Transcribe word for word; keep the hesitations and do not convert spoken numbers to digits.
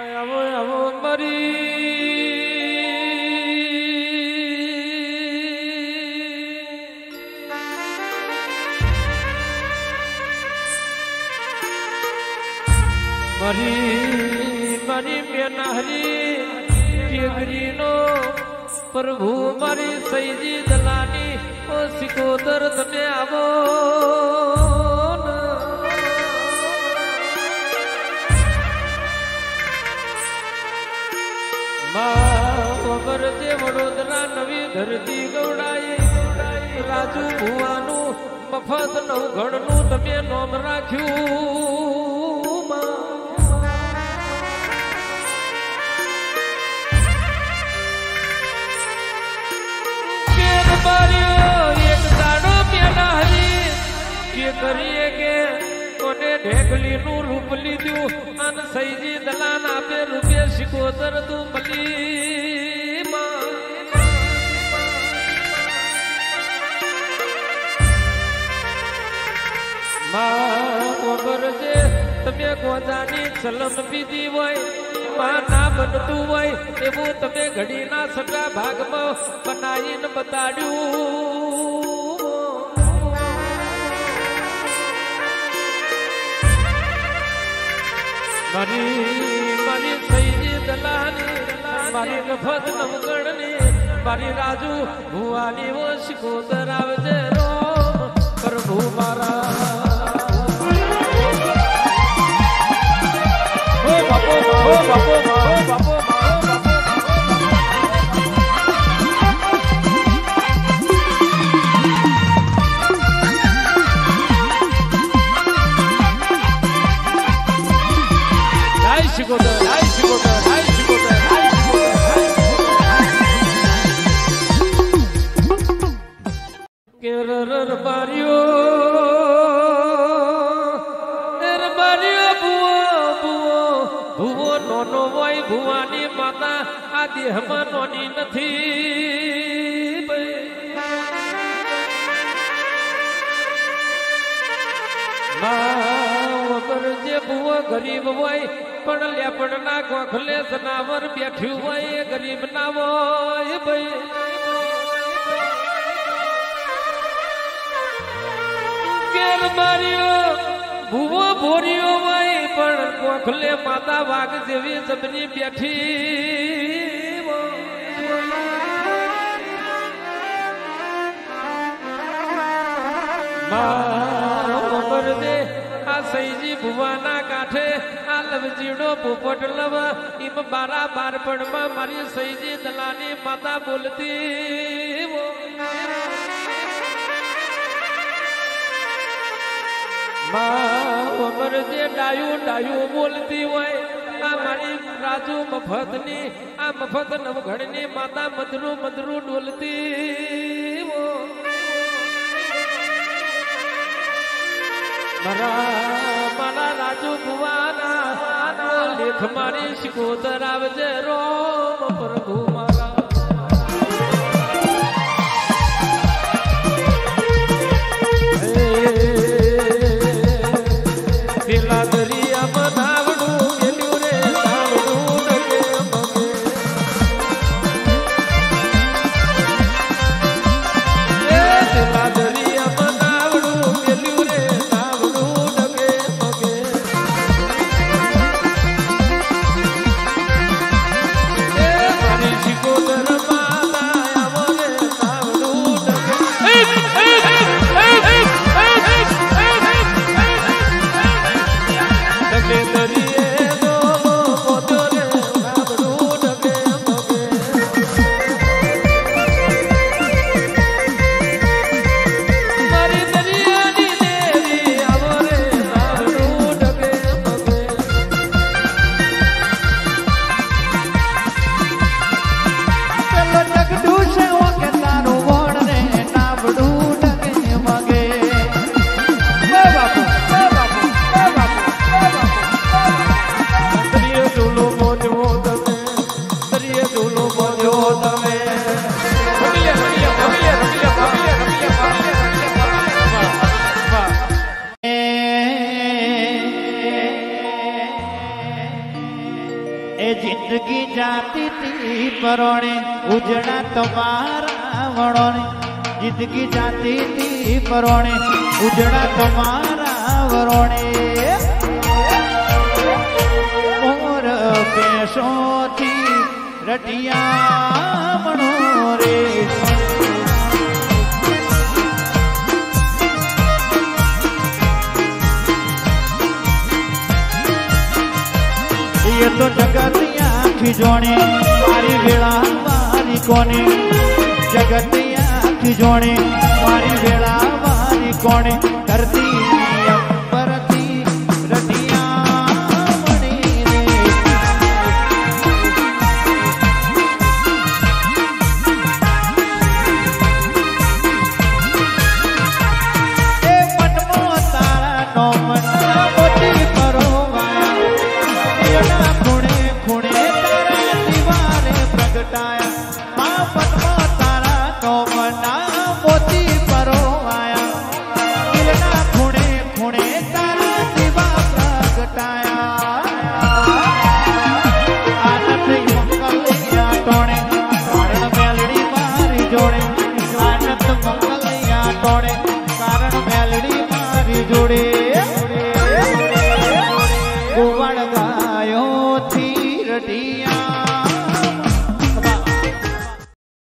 આવો આવો મરી મરી મરી મેનાહરી કેગરીનો પ્રભુ મારી સૈજી દલાની ઓ સિકોદર તમે આવો વગર જે વડોદરા નવી ધરતી ગૌડાઈ રાજુ ભુવાનું મફત નવઘણનું તમે નોમ રાખ્યું એક દાડો પેલા હરી કે કરીએ કે કોને ઢેકલી નું રૂપ લીધું અને સૈજી દલાન આપે રૂપે સિકોતર તું મળી વગર જે તમે ગોજાની ચલન પીધી હોય માં ના બનતું હોય એવું તમે ઘડીના સગા ભાગમાં બનાવીને બતાડ્યું મારી મારી સૈજી દલાની મારી નફત નવગણની મારી રાજુ ભુવાની ઓ સિકોદર આવજે રોમ પ્રભુ મારા ઓ બાપો ઓ બાપો ઓ બાપો Sigoder, ay Sigoder, ay Sigoder, ay Sigoder. Kerer bario, er bario buo buo buo nono boy buani mata adi hamanoni nathi. Ma wagર જે buo ગરીબ હોય પણ લેપડ ના ગોખલે જનાવર બેઠ્યું હોય ગરીબ ના હોય ભાઈ કેર માર્યો ભૂવો ભોર્યો હોય પણ ગોખલે માતા વાઘ જેવી જબની બેઠી મા દે આ સૈજી ભુવાના કાંઠે આ લવજીડો પોપટ લવ ઈમ બારા બારપણમાં મારી સૈજી દલાની માતા બોલતી વગર જે ડાયું ડાયું બોલતી હોય આ મારી રાજુ મફતની આ મફત નવઘણની માતા મધરું મધરું ડોલતી મારા મારા રાજુ ભુવાના લેખ મારી સિકોદર આવજે રોમ પ્રભુ મારા પેલા દરિયા બનાવડું એલ્યું રે નાવડું ડગે મગે એ પેલા દરિયા બનાવડું એલ્યું રે Chico ए जिंदगी जाती थी परोणे उजड़ा तुम्हारा वरोणे जिंदगी जाती थी परोणे उजड़ा तुम्हारा वरोणे मोर पैसों थी रटिया मनोरे ये तो जगतिया खिजोणे मारी वेला मारी कोने जगतिया खिजोणे मारी वेला मारी कोने करती